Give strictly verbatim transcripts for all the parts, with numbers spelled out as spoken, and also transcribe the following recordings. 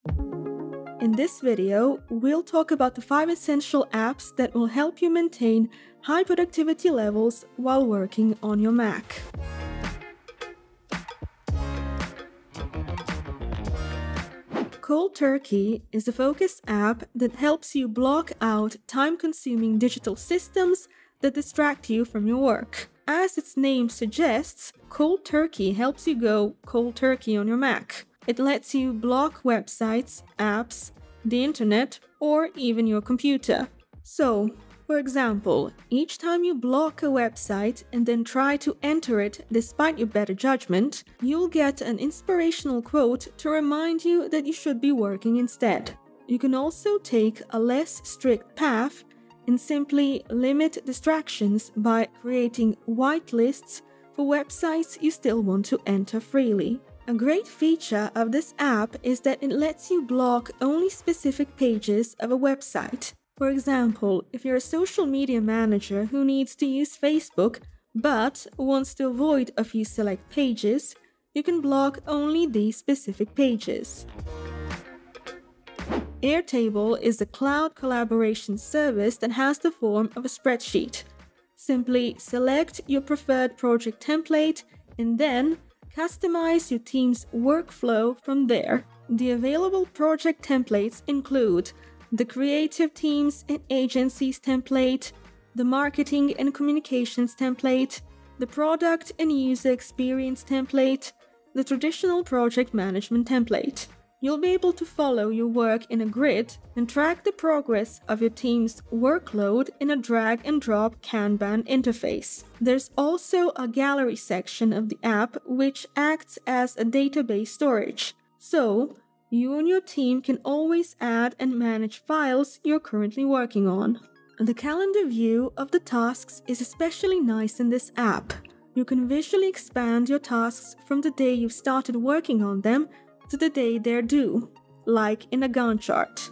In this video, we'll talk about the five essential apps that will help you maintain high productivity levels while working on your Mac. Cold Turkey is a focus app that helps you block out time-consuming digital systems that distract you from your work. As its name suggests, Cold Turkey helps you go cold turkey on your Mac. It lets you block websites, apps, the internet, or even your computer. So, for example, each time you block a website and then try to enter it despite your better judgment, you'll get an inspirational quote to remind you that you should be working instead. You can also take a less strict path and simply limit distractions by creating whitelists for websites you still want to enter freely. A great feature of this app is that it lets you block only specific pages of a website. For example, if you're a social media manager who needs to use Facebook but wants to avoid a few select pages, you can block only these specific pages. Airtable is a cloud collaboration service that has the form of a spreadsheet. Simply select your preferred project template and then customize your team's workflow from there. The available project templates include the creative teams and agencies template, the marketing and communications template, the product and user experience template, the traditional project management template. You'll be able to follow your work in a grid and track the progress of your team's workload in a drag and drop Kanban interface. There's also a gallery section of the app which acts as a database storage. So, you and your team can always add and manage files you're currently working on. The calendar view of the tasks is especially nice in this app. You can visually expand your tasks from the day you've started working on them to the day they're due, like in a Gantt chart.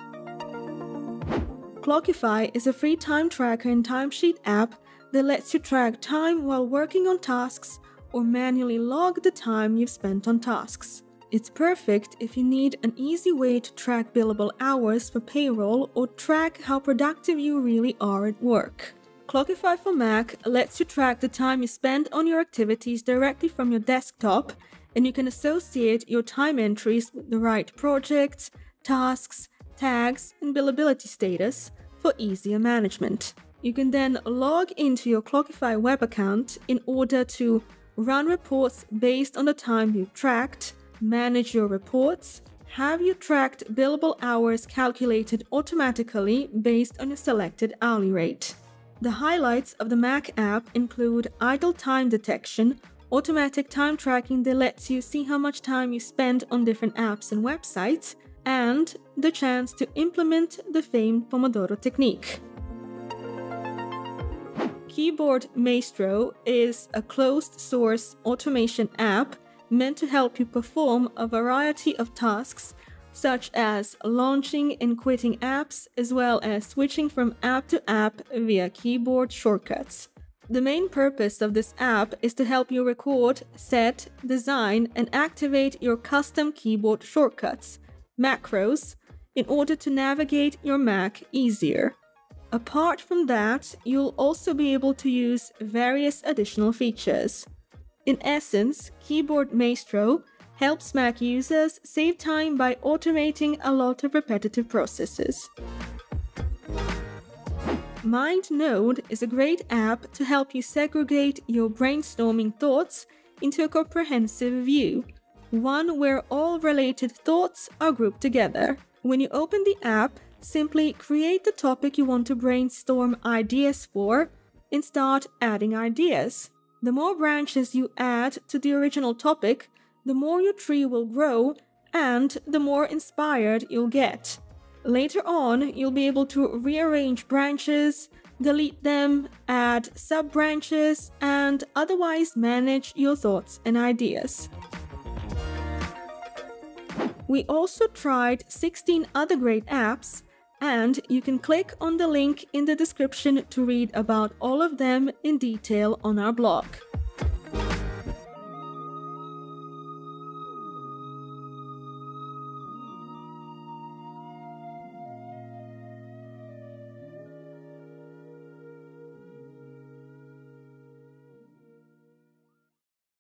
Clockify is a free time tracker and timesheet app that lets you track time while working on tasks or manually log the time you've spent on tasks. It's perfect if you need an easy way to track billable hours for payroll or track how productive you really are at work. Clockify for Mac lets you track the time you spend on your activities directly from your desktop, and you can associate your time entries with the right projects, tasks, tags, and billability status for easier management. You can then log into your Clockify web account in order to run reports based on the time you've tracked, manage your reports, have your tracked billable hours calculated automatically based on your selected hourly rate. The highlights of the Mac app include idle time detection, automatic time tracking that lets you see how much time you spend on different apps and websites, and the chance to implement the famed Pomodoro technique. Keyboard Maestro is a closed-source automation app meant to help you perform a variety of tasks, such as launching and quitting apps, as well as switching from app to app via keyboard shortcuts. The main purpose of this app is to help you record, set, design, and activate your custom keyboard shortcuts, macros, in order to navigate your Mac easier. Apart from that, you'll also be able to use various additional features. In essence, Keyboard Maestro helps Mac users save time by automating a lot of repetitive processes. MindNode is a great app to help you segregate your brainstorming thoughts into a comprehensive view, one where all related thoughts are grouped together. When you open the app, simply create the topic you want to brainstorm ideas for and start adding ideas. The more branches you add to the original topic, the more your tree will grow and the more inspired you'll get. Later on, you'll be able to rearrange branches, delete them, add sub-branches, and otherwise manage your thoughts and ideas. We also tried sixteen other great apps, and you can click on the link in the description to read about all of them in detail on our blog.